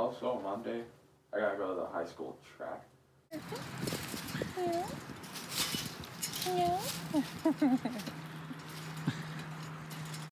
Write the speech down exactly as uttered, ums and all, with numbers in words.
also Monday, I gotta go to the high school track. Yeah. Yeah.